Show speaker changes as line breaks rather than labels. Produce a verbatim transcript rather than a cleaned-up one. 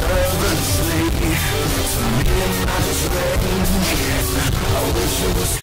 nervously to me and my drink. I wish it was